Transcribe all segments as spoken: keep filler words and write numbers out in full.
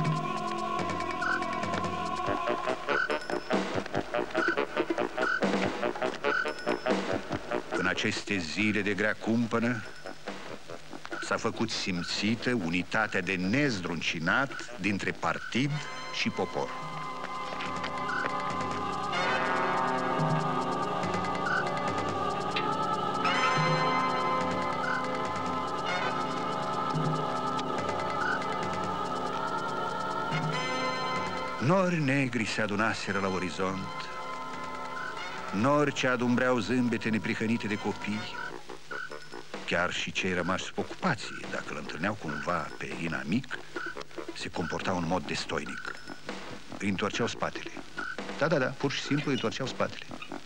În aceste zile de grea cumpănă s-a făcut simțită unitatea de nezdruncinat dintre partid și popor. Nori negri se adunaseră la orizont, nori ce adumbreau zâmbete neprihănite de copii. Chiar și cei rămași sub ocupație, dacă îl întâlneau cumva pe inamic, se comportau în mod destoinic. Îi întorceau spatele. Da, da, da, pur și simplu îi întorceau spatele.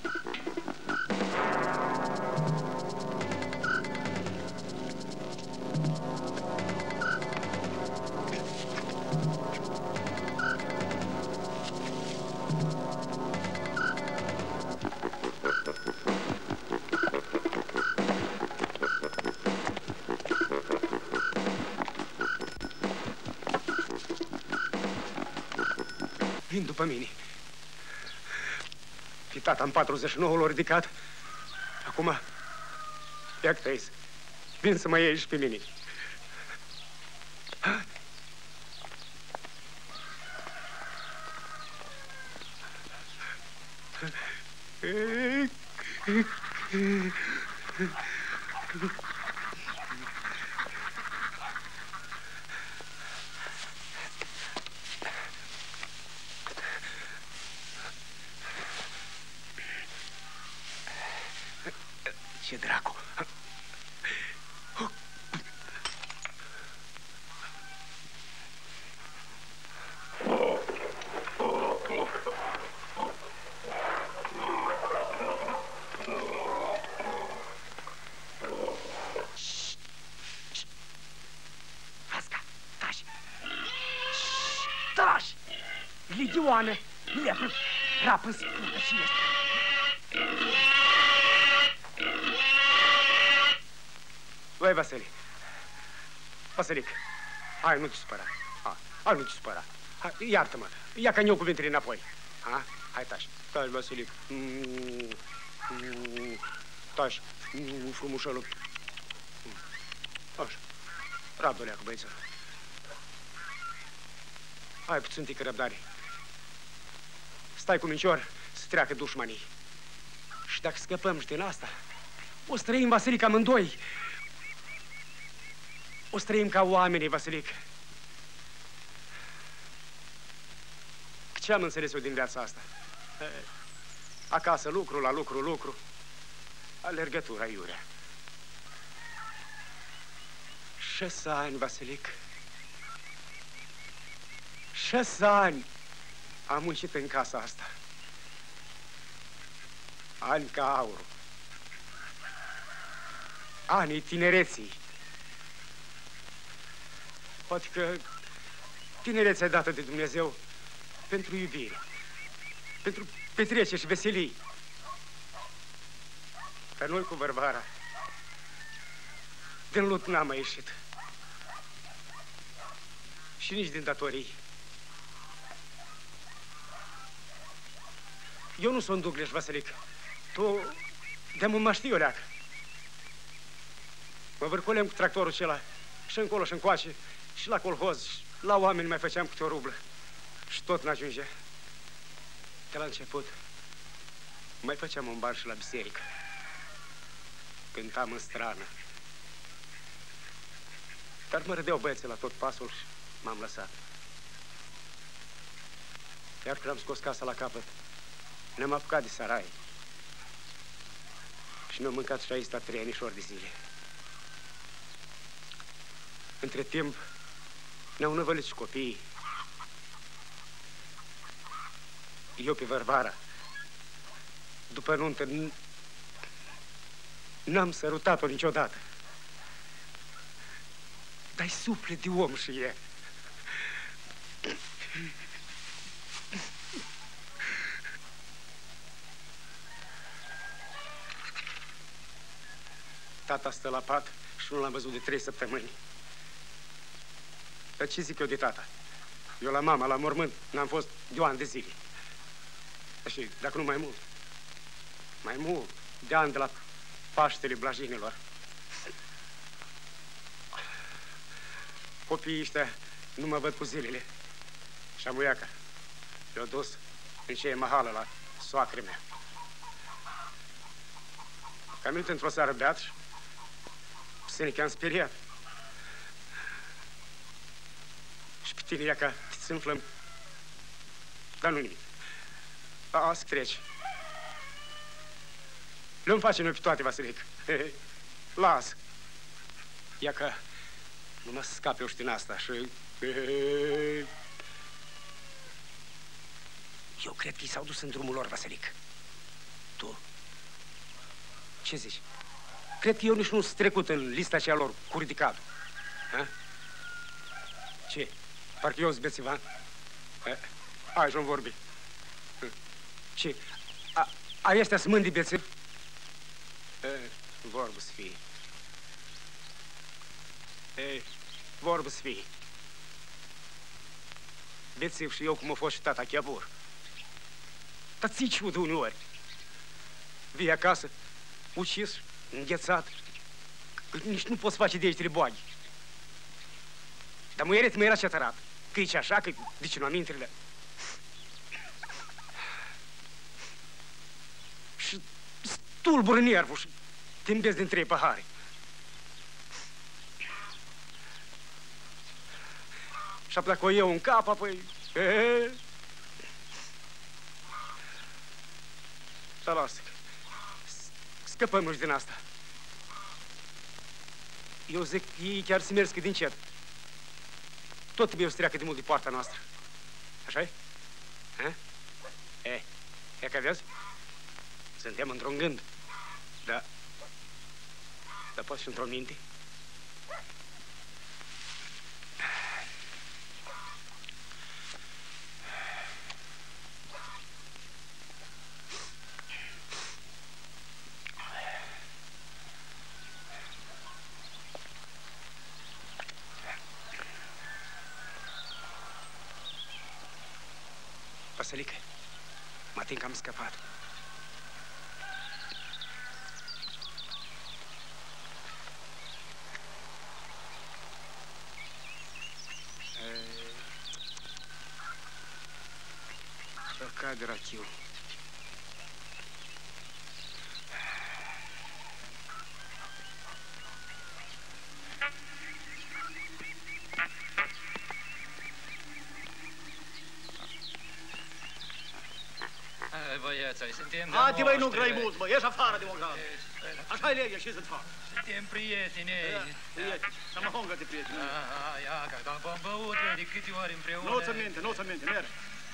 Vin după mine. Și tata în patruzeci și nouă l-a ridicat. Acum, ia că vin să mă iei și pe mine. Ce dracu! Asca, taci! Taci! Legioane! Lepă! Rapă în spune și este! Băi, Vasile, Vasilic, hai, nu te supăra, hai, hai, nu te supăra, iartă-mă, ia ca eu cuvintele înapoi, ha? Hai, taci, taci, Vasilic, mm, mm, taci, mm, frumușelul, așa, rabdă-leacă, băiță, hai puțin tică răbdare, stai cu mincior să treacă dușmanii și dacă scăpăm și din asta, o să trăim, Vasilic, amândoi. O să trăim ca oamenii, Vasilic. Ce am înțeles eu din viața asta? Acasă lucru, la lucru, lucru. Alergătura iurea. Șase ani, Vasilic. Șase ani am muncit în casa asta. Ani ca aurul. Anii tinereții. Poate că tinerețea dată de Dumnezeu pentru iubire, pentru petreceri și veselii. Dar noi cu Varvara din lut n-am mai ieșit. Și nici din datorii. Eu nu sunt Douglas, Vasilic. Tu de-am mă știi o leacă. Mă vârcolem cu tractorul acela și încolo și încoace. Și la colhoz, și la oameni mai făceam câte o rublă. Și tot n-ajunge. De la început, mai făceam un bar și la biserică. Cântam în strană. Dar mă râdeau băieții la tot pasul și m-am lăsat. Iar când am scos casa la capăt, ne-am apucat de sarai. Și ne-am mâncat și aici trei anișori de zile. Între timp, ne-au năvălit și copiii. Eu pe Varvara, după nuntă, n-am sărutat-o niciodată. Dar-i suflet de om și e. Tata stă la pat și nu l-am văzut de trei săptămâni. Dar ce zic eu de tata? Eu la mama, la mormânt, n-am fost de ani de zile. Și dacă nu mai mult, mai mult, de ani de la Paștele Blajinilor. Copiii ăștia nu mă văd cu zilele. Și amuiaca i-a dus în ce e mahală la soacre mea. Că am venit într-o seară beat și sinic am speriat. Și pe tine, iaca, te țânflăm. Dar nu nimic. Asta trece. Le-mi face noi pe toate, Vasilic. Las. Iaca, nu mă scape o din asta și... Eu cred că i s-au dus în drumul lor, Vasilic. Tu? Ce zici? Cred că eu nici nu sunt trecut în lista aceea lor cu ridicatul. Ha? Ce? Parcă eu sunt bețivan? Hai, și-mi vorbi. Ce? A, a ăstea sunt mândri bețivi? Vorbă să fie. Ei, vorbă să fie. Bețiv și eu cum a fost și tata Chiabur. Dar ți-i ciudă uneori. Vii acasă, ucis, înghețat, nici nu poți face degetele boaghi. Dar muieret mai era ce tărat. Că e așa, că de ce nu amintrile. Și stulbură nervul și te îmbezi din trei pahare. Și apoi dacă o iau în cap, apoi... Dar lasă, scăpăm noi din asta. Eu zic, ei chiar se merg din cet. Tot trebuie să treacă de mult de poarta noastră. Așa-i? E, e că vezi? Suntem într-un gând. Da. Dar poți și într-o minte. Vasilică, mă ating că am scăpat. Căcat de rachiu. Hadi, băi, nu grăi mult, bă, ieși afară, democrat. Așa-i lege, ieșiți în față. Suntem prieteni. Prieteni, să mă hongă de prieteni. Ia, că dacă v-am băut de câte ori împreună. Nu-ți minte, nu-ți minte, mergi.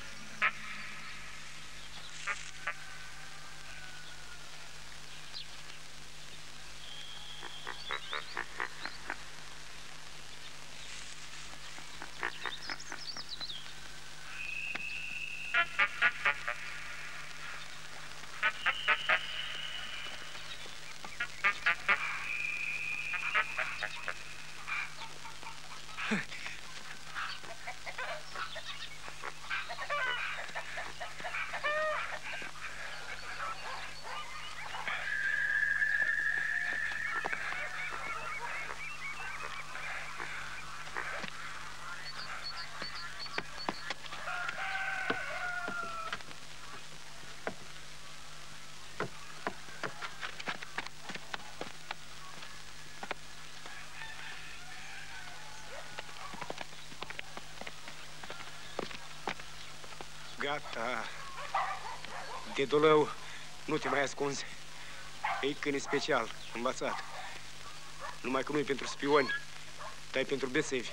Gata. De dolău nu te mai ascunzi. E câine special, învățat. Numai că nu e pentru spioni, dar e pentru bețevi.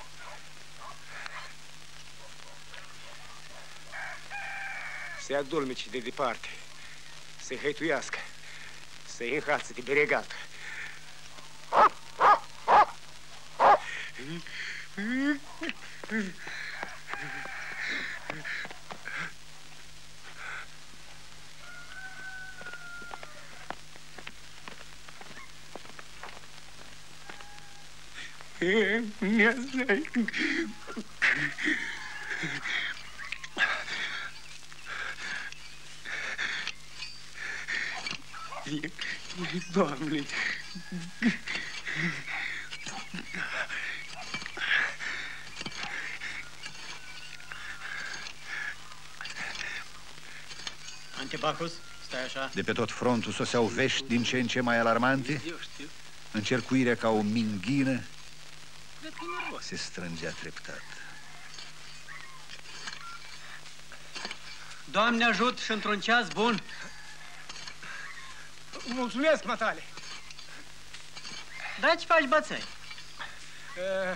Se adulmece de departe, se hăituiască, se înhață de beregată. Doamne! Antibacus, stai așa. De pe tot frontul soseau vești din ce în ce mai alarmante. Încercuirea ca o minghină se strângea treptat. Doamne ajut și într-un ceas bun. Mulțumesc, matale. Da, ce faci, bățăi? Uh,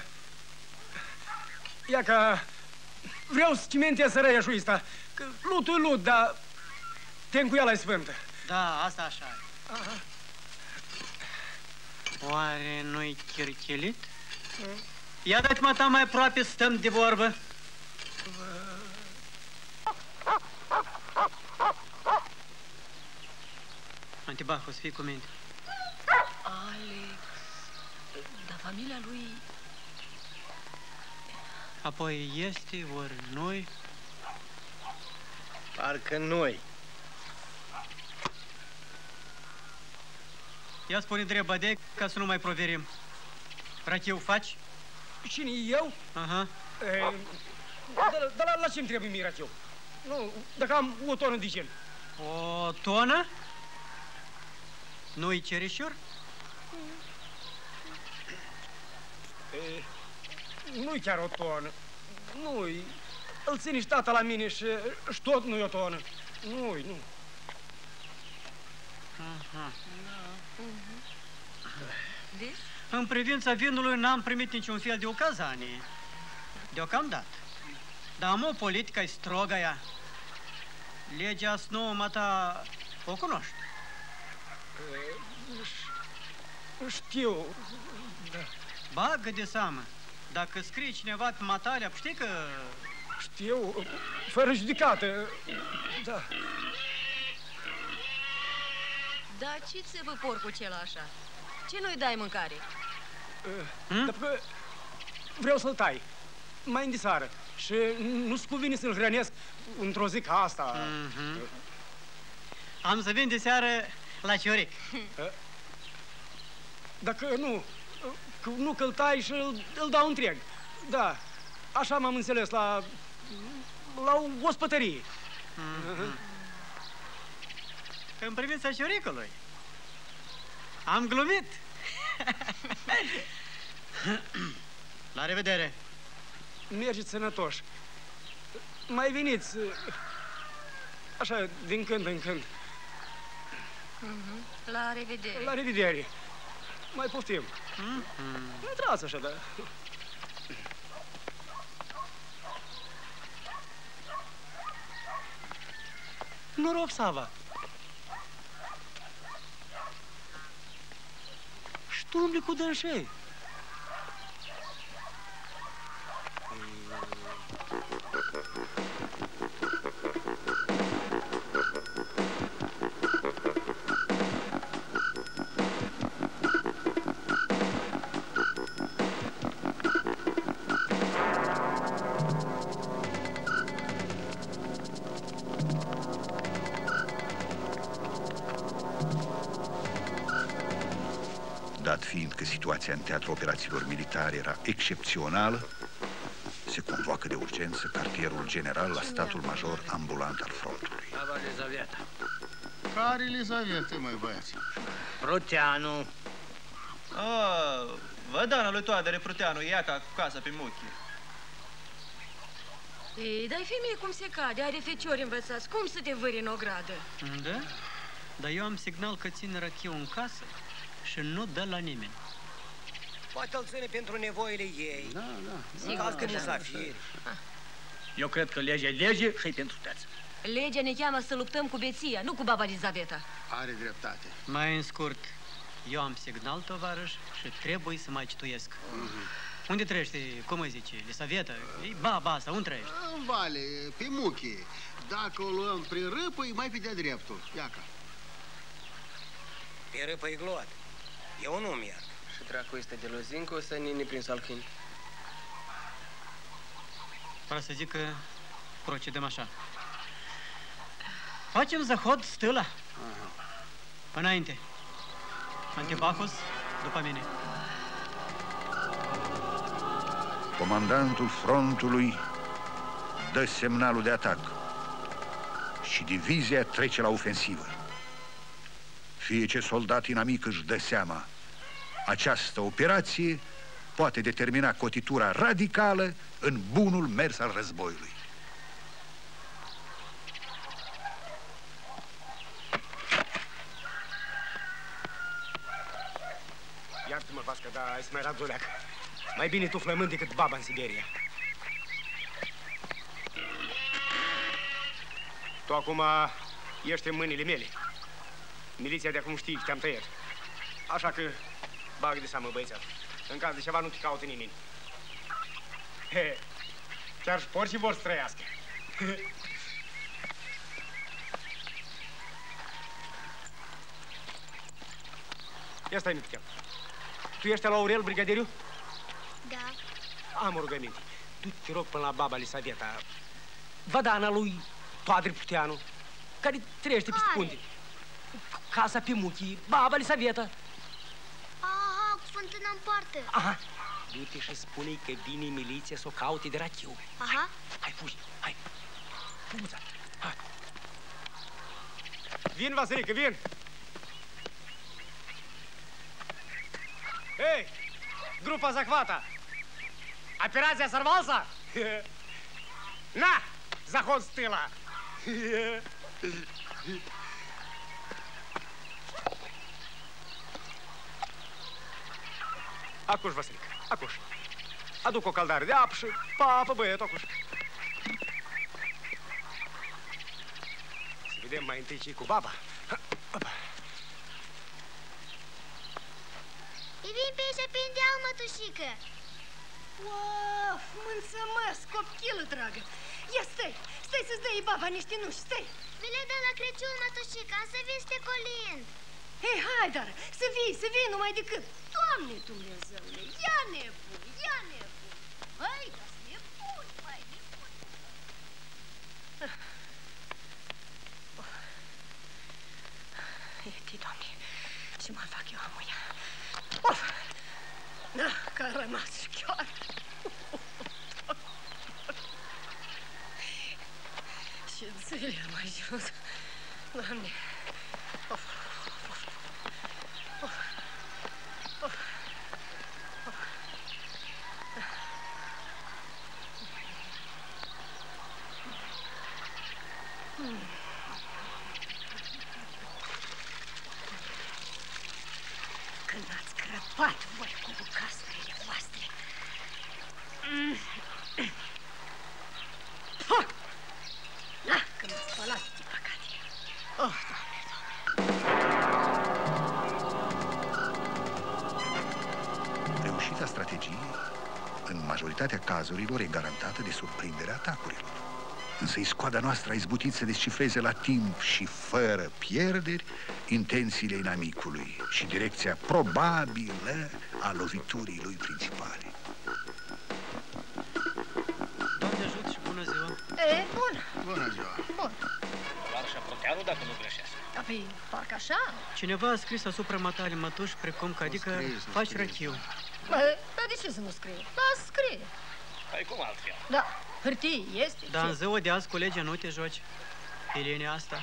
ia că vreau să cimentez răia ăsta. Că lutul lut, dar tencuiala e sfântă. Da, asta așa e. Aha. Oare nu-i chirchelit? Mm. Ia dați mă ta mai aproape să stăm de vorbă. Antibacus, fii cu minte. Alex, dar familia lui... Apoi este, ori noi? Parcă noi. Ia spune drept, Badec, ca să nu mai proverim. Rachiu faci? Cine, eu? Aha. E, dar da, la, la ce-mi trebuie mie rachiu? Nu, dacă am o tonă de gen. O tonă? Nu-i cereșor? E, nu-i chiar o tonă. Nu-i. Îl ține și tata la mine și, și tot nu-i o tonă. Nu-i, nu. Aha. Vezi? În privința vinului n-am primit niciun fel de ocazanie. Deocamdată. Dar am o politică strogă ea. Legea asta nouă, mata, o cunoști. E, știu, da. Bagă de seamă. Dacă scrie cineva pe matalea, știi că... Știu, fără judecată, da. Da, ce ți se vă porcul cel așa? Ce nu-i dai mâncare? Hmm? Dar că vreau să-l tai, mai în seară. Și nu-ți cuvine să-l hrănesc într-o zi ca asta. Mm-hmm. Am să vin de seară la Cioric. Dacă nu, că nu că-l tai și îl, îl dau întreg. Da, așa m-am înțeles la, la o ospătărie. Mm-hmm. În privința Cioricului, am glumit. La revedere. Mergeți sănătoși. Mai veniți, așa, din când în când. Mm-hmm. La revedere. La revedere. Mai poftim. Mm-hmm. Intrați așa, da. Noroc, Sava. Și tu umbli cu dânșei. Dat fiind că situația în teatrul operațiilor militare era excepțională, se convoacă de urgență cartierul general la statul major ambulant al frontului. Ava Elizaveta. Care Elizaveta, măi, băieți? Pruteanu. Ah, vădana lui Toadere Pruteanu, Iaca cu casa pe muchie. Ei, dai femeie cum se cade, are feciori învățați, cum să te vâri în ogradă? Da? Dar eu am signal că ține Rachiu în casă și nu dă la nimeni. Poate îl ține pentru nevoile ei. Da, da. În caz că musafiri. Eu cred că legea e lege și-i pentru toți. Legea ne cheamă să luptăm cu beția, nu cu baba Elizaveta. Are dreptate. Mai în scurt, eu am signal, tovarăș, și trebuie să mai cituiesc. Mm-hmm. Unde trăiește, cum îi zice, Elisaveta? E baba asta, unde trăiește? În vale, pe muchie. Dacă o luăm prin râpă, e mai pe de-a dreptul. Iaca. Pe râpă e gloat. Eu nu merg. Și dracu este de lozincă, o să nini prin salcâni. Vreau să zic că procedăm așa. Facem zahod stâla. Aha. Înainte. Antibacus, după mine. Comandantul frontului dă semnalul de atac și divizia trece la ofensivă. Fie ce soldat inamic își dă seama, această operație poate determina cotitura radicală în bunul mers al războiului. Iartă-mă, Vască, dar ai să mai rad zoleacă. Mai bine tu flămând decât baba în Siberia. Tu acum ești în mâinile mele. Miliția de acum știi că te-am tăiat. Așa că bagă de seamă, băiețel. În caz de ceva nu te caută nimeni. He, chiar și porcii vor să trăiască. Ia stai, Mitichel. Tu ești la Aurel, brigadieriu? Da. Am o rugăminte. Du te rog până la baba Lisaveta, vădana lui Toadre Puteanu, care trăiește pe spunde. Casa pe muchii, baba Lisaveta. Aha, cu fântâna în poartă. Aha. Du-te și spune-i că vine miliția să o caute de rachiu. Aha. Hai, hai, fugi, hai. Fugi, hai. Vin, Vasilică, vin. Hei, grupa Zahvata. Operația Sarvalsa? Na, заход с тыла. Acuș, Vasilică, acuș. Aduc o caldare de apă și papă, băietul, acuș. Să vedem mai întâi ce-i cu baba. Îi vin pe aici pe deal, mătușică. Uau, mulțumesc, copchilă, dragă. Ia stai, stai să-ți dai baba niște nuși, stai. Vi le dă la Crăciun, mătușică, am să vin să te colind. Hei, hai, dar, să vii, să vii numai decât. Doamne Dumnezeule, ia nebun, ia nebun. Hai, dar-s nebun, mai nebun. Ieti, Doamne, ce mai fac eu amuia? Of! Da, că a rămas chiar. Ce zile am ajuns. Doamne. Of, of, of, of, of, of. Hmm. Când ați crăpat voi cu bucasturile voastre. Mm. Oh! Da, că m-a spălat de păcate. Oh, Doamne, Doamne. Reușita strategiei, în majoritatea cazurilor, e garantată de surprinderea atacurilor. Însă iscoada noastră a izbutit să descifreze la timp și fără pierderi intențiile inamicului și direcția probabilă a loviturii lui principale. Doamne ajut și bună ziua! E, bună! Bună ziua! Bun. Larșa Proteanu, dacă nu greșesc. Apoi, parcă așa? Cineva a scris asupra matale mătuși, precum că, adică, scris, faci scris, răchiu. Bă, dar de ce să nu scrie? Lasă scrie. Păi cum altfel? Da, hârtie este. Dar în ce? ziua de azi, colege, nu te joci pe linia asta.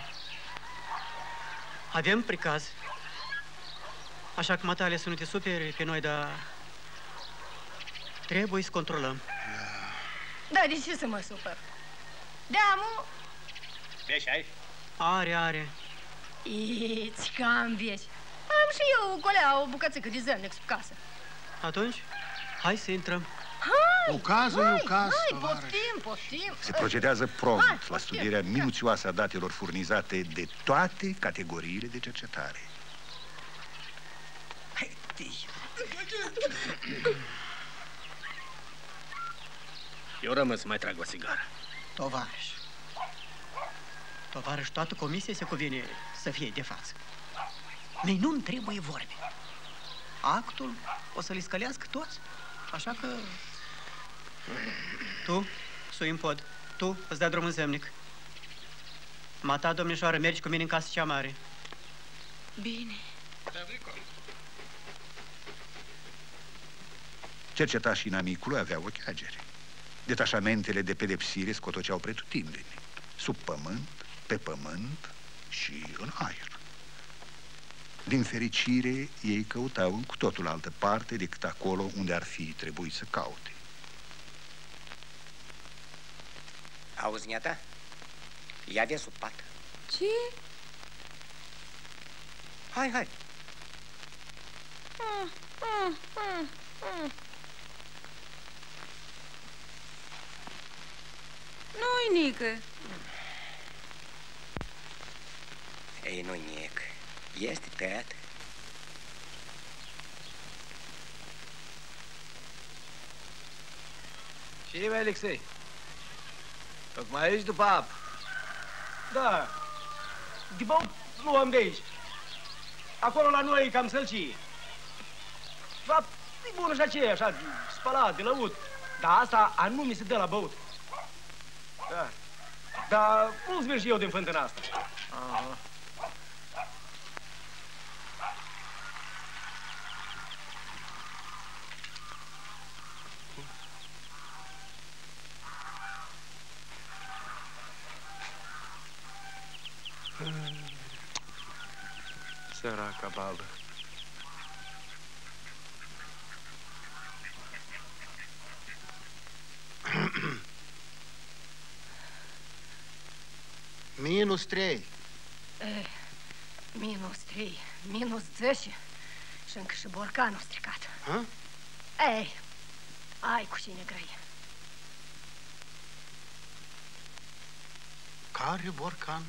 Avem pricaz. Așa că, matale, să nu te superi pe noi, dar trebuie să controlăm. Da, de ce să mă supăr? Deamu? Vezi, ai? Are, are. Iți, cam veci. Am și eu, colea, o bucățică de zămnex pe casă. Atunci, hai să intrăm. Hai, Ucazul hai, e ucaz, hai, tovarăș. poftim, poftim. Se procedează prompt Hai, la poftim. studierea minuțioasă a datelor furnizate de toate categoriile de cercetare. Hai, tii. Eu rămân să mai trag o țigară. Tovarăș. Tovarăș, toată comisia se cuvine să fie de față. Mie nu-mi trebuie vorbe. Actul o să-l scălească toți. Așa că... Tu, sui în pod. Tu, îți dai drum în zemnic. Mata, domnișoară, mergi cu mine în casă cea mare. Bine. Cercetașii inamicului aveau ochiagere. Detașamentele de pedepsire scotoceau pretutindeni, sub pământ, pe pământ și în aer. Din fericire, ei căutau în cu totul altă parte decât acolo unde ar fi trebuit să caute. Auzi, niata? Ia de sub pat. Ce? Hai, hai. Mm, mm, mm, mm. Nu-i nică. Ei, nu-i nic. Este tăiat. Ce e, Alexei? Tocmai aici după apă. Da. De băut nu am de aici. Acolo la noi e cam sălcie. Fapt, e bună și aceea, așa, spălat, de lăut. Dar asta nu mi se dă la băut. Da. Dar nu-ți merg și eu din fântâna asta. Aha. Săraca babă. Minus trei. Eh, minus trei, minus zece și încă și borcanul stricat. Ha? Ei, ai cu cine grăi. Care borcan?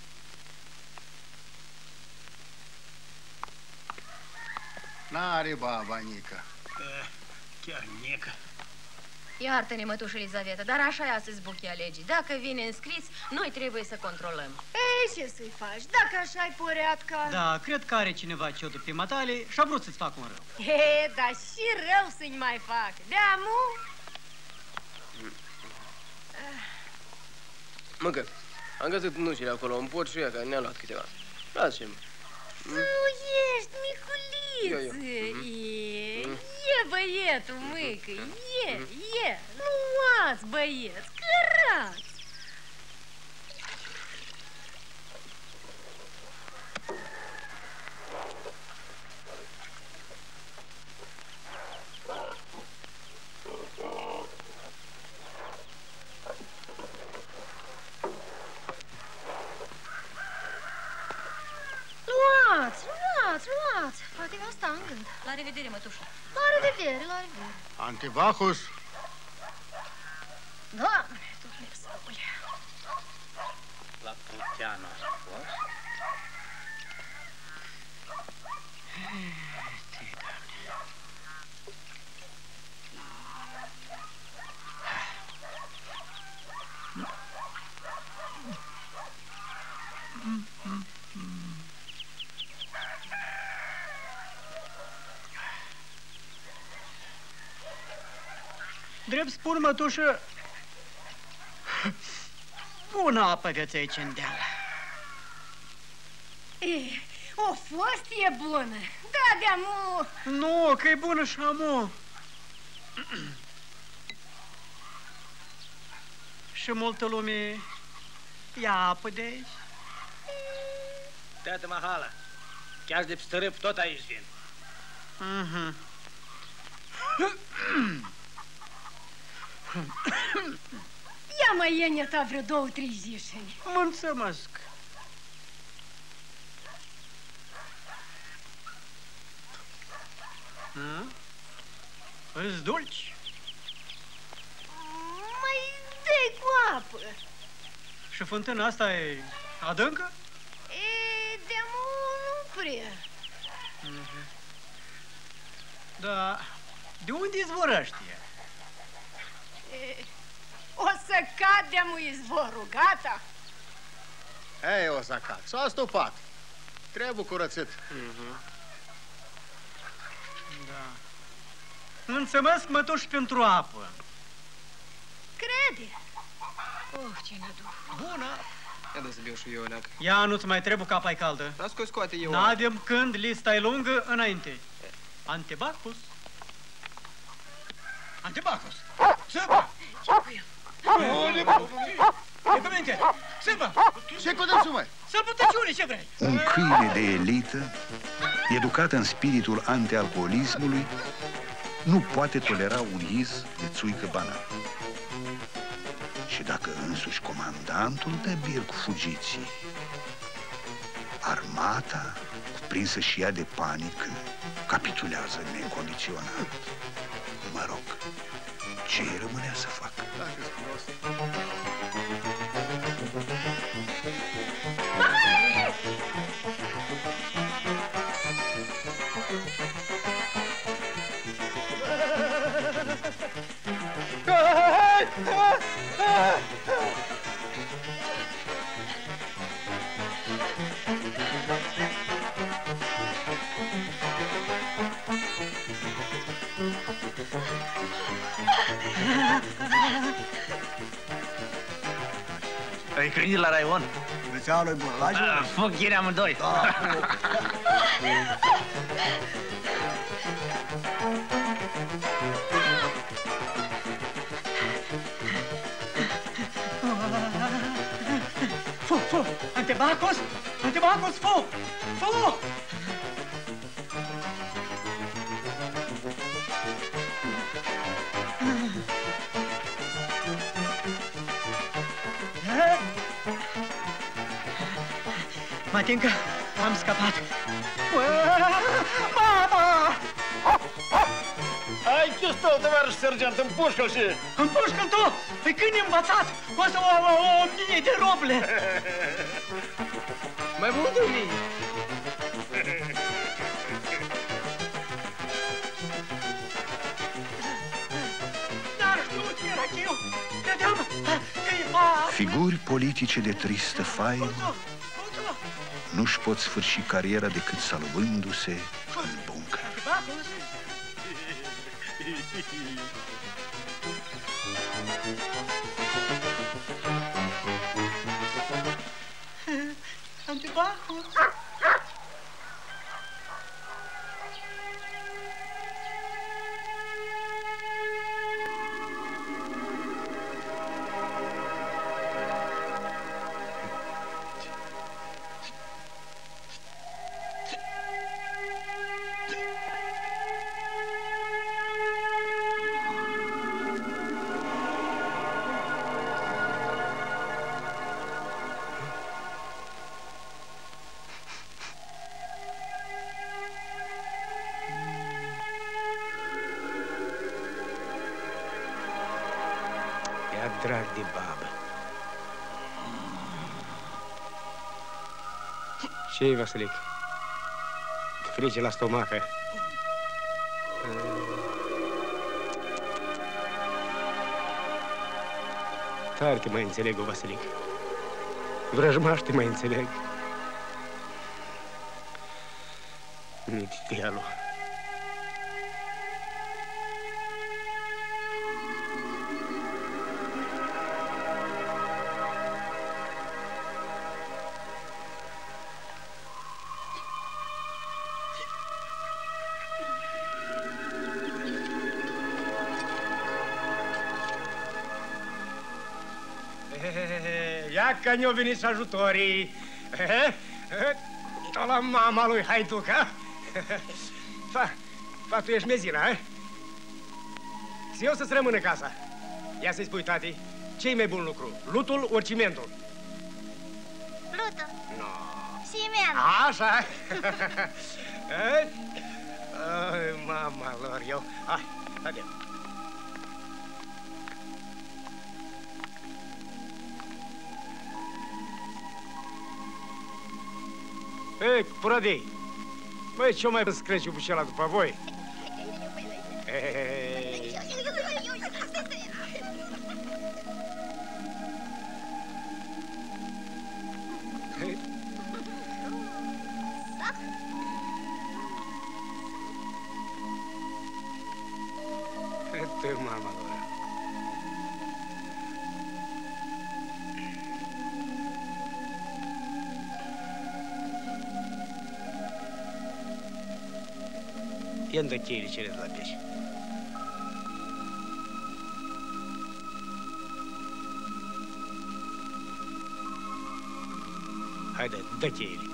N-are baba, Nica. Eh, chiar Nica. Iartă-ne, mătușă Elizaveta, dar așa e astăzi buchia legii. Dacă vine înscris, noi trebuie să controlăm. Ei, ce să-i faci? Dacă așa-i poreatca... Da, cred că are cineva ciodul pe matale și a vrut să-ți facă un rău. He, dar și rău să-i mai fac. De-amu? Măcă, am găsit nușile acolo în pot și ea, că ne-a luat câteva. Lasă-mă. Tu ești, miculiță. E, e băietul, măică, e, e. Luați, băieți, cărați. Luați, luați, luați. Poate asta în gând. La revedere, mătușă. La revedere, la revedere. Antibacus. Doamne, Dumnezeule. La Pruteanu a fost? Drept spun, mătușă, bună apă găți aici în deal. E, o fost e bună. Da, de-amu. Nu, că e bună și amu. Și multă lume ia apă de aici. Tată Mahala, chiar de pstărâp tot aici vin. Mhm. Ia mai iene ta vreo două, trei zișeni. Mulțumesc. Îți dulci? Mai dai cu apă. Și fântâna asta e adâncă? E, de-amu nu prea. Mhm. Da, de unde izvorăște ea? E, o să cad de-amu izvorul, gata? Ei, o să cad. S-a stupat. Trebuie curățit. Mhm. Da. Mulțumesc, mătuși, pentru apă. Crede. Oh, ce neduh. Bună. Ia dă să beau și eu, leac. Ia, nu-ți mai trebuie capa e caldă. Las că o scoate eu. N-avem când, lista e lungă, înainte. Antibacus. Antibacos! Sârba! Ce cu el? Documente! Sârba! Ce cu dânsul, măi? Să-l putăciune, ce vrei? Un câine de elită, educat în spiritul antialcoolismului, nu poate tolera un iz de țuică banal. Și dacă însuși comandantul dă bir cu fugiții, armata, cuprinsă și ea de panică, capitulează necondiționat. Mă rog, ce îi rămânea să facă? Ai câinii la raion? Vețeală-i bună, lași mă? Foc ieri amândoi. Foc, foc! Antibacos! Antibacos, foc! Foc! Matinka, am scăpat! Mama! Ai ce stau, tovarăș sergeant, împușcă-l și... Împușcă-l tu! Păi câine învățat! Costă o, o, o mie de ruble! Mai mult de o mie! Dar știu ce era eu! Vedeam! Figuri politice de tristă faimă nu-și pot sfârși cariera decât salvându-se în buncăr. Antibacos! Drag de babă. Ce-i, Vasilic? Te frige la stomacă. Tare te mai înțeleg, Vasilic. Vrăjmaș te mai înțeleg. Nitialu. Ia că ne-au venit și ajutorii. La mama lui Haiduca. Fa, fa, tu ești mezina, eh? Și eu să-ți rămână casa. Ia să-i spui, tati, ce-i mai bun lucru? Lutul ori cimentul? Lutul. No. Cimentul. Așa. Ai, mama lor, eu. Hai, haide. Ei, Puradei, băi, ce-o mai screzi iubușela după voi? Ei. Te mama lor. Ia-mi dă cheile cele de la pești. Haide, dă cheile.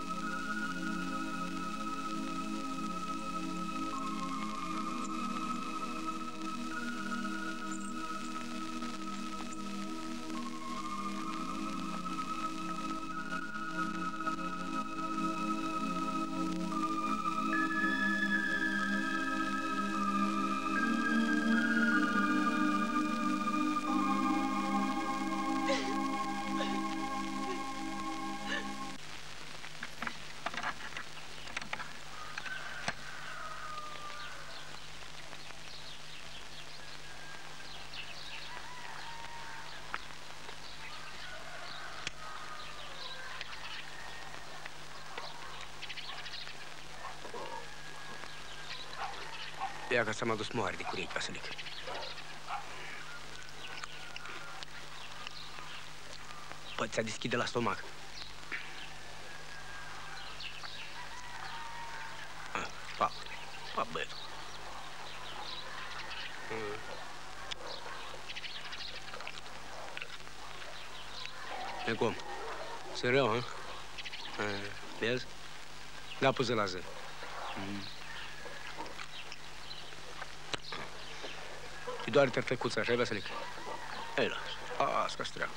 Ia că s-am adus moare de curechi, Vasilic. Poți să deschide la stomac. Pa, pa, băietul. E cum? Sunt rău, hă? Vezi? Da, pus la zi. Și doar tărtăcuța, așa-i, Vasilic? Ei, lasă. Asta-s treaba.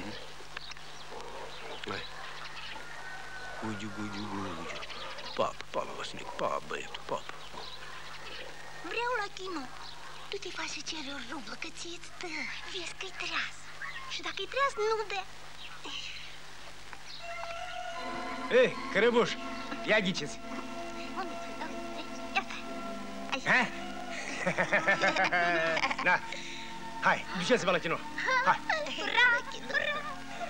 Hai. Gugiu, gugiu, gugiu. Pap, pap, Vasilic, pap, băietul, pap. Vreau la chino. Tu te faci să ceri o rublă, că ție-ți dă. Vezi că-i treaz. Și dacă-i treaz, nu dă. Ei, cărăbuș, ia ghiceți. Unde? Iată. Ha? Da. Hai, duceți-vă la chino. Hai. Ura, ura.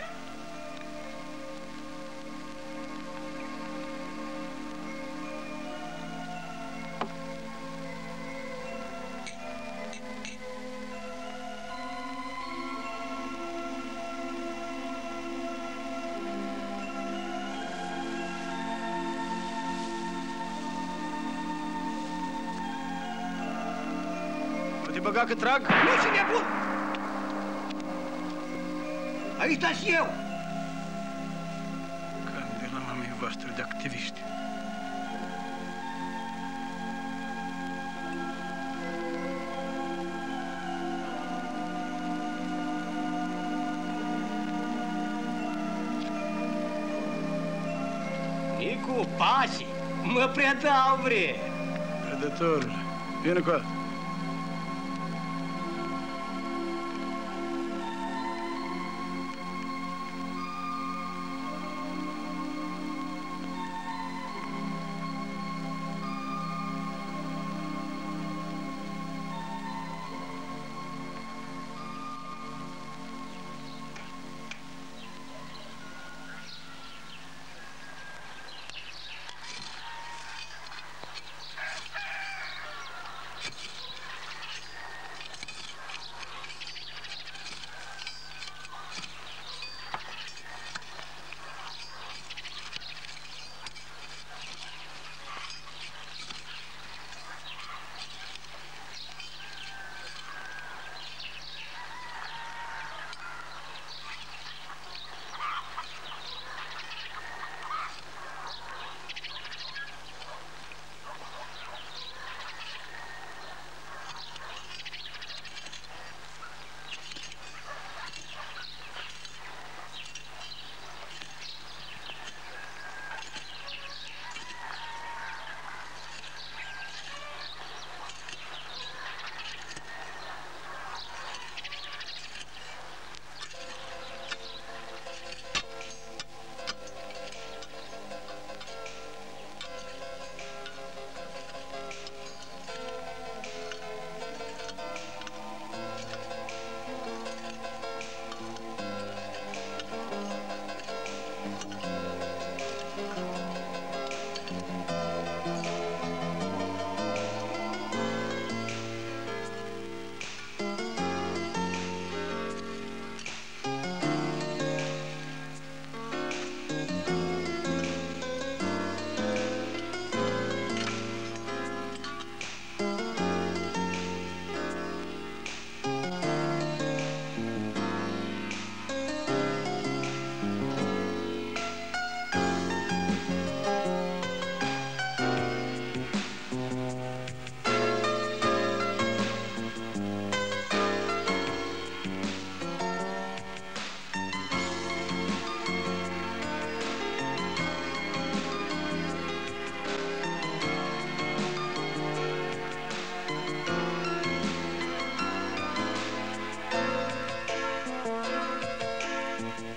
Te băga că trag? Nu, și nebun! Aici stați eu! Candela mamei voastre de activiști. Nicu, pași! Mă predau, bre! Predătorule, vină cu asta.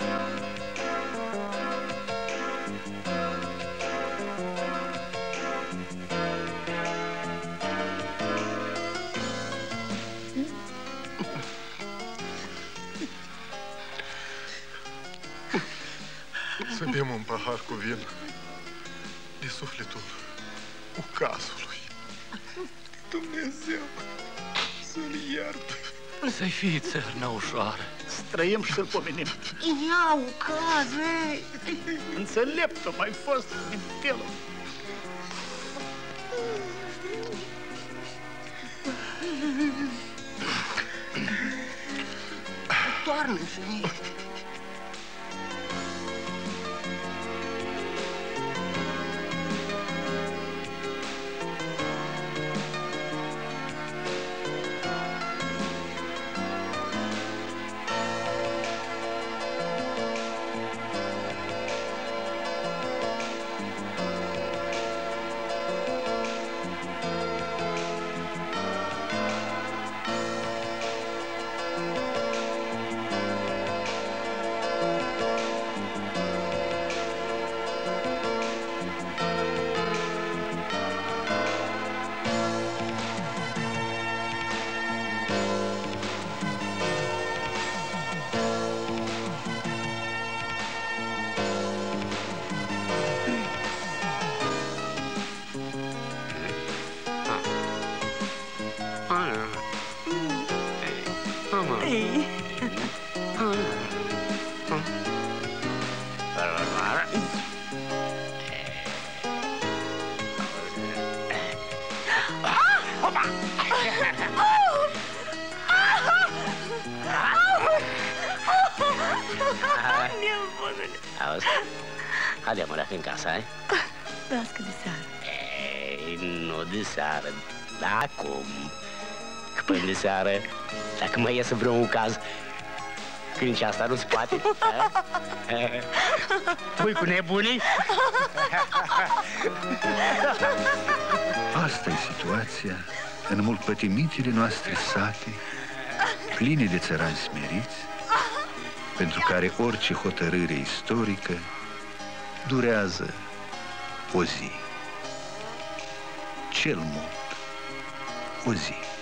Să bem un pahar cu vin de sufletul ucasului. Dumnezeu să-l ierte. Să-i fie țărnă ușoară. Să trăim și să-l pomenim. Ia ucaze! Înțeleptul mai fost mintelul. Toarnă-și! Auzi? Haide, mă, dacă în casa, ai? Las că de seară. Ei, nu de seară, dar acum. Că până de seară, dacă mai iese vreun caz, când și asta nu-ți poate. Pui cu nebunii? Asta e situația în mult pătimitele noastre sate, pline de țărani smeriți, pentru care orice hotărâre istorică durează o zi, cel mult o zi.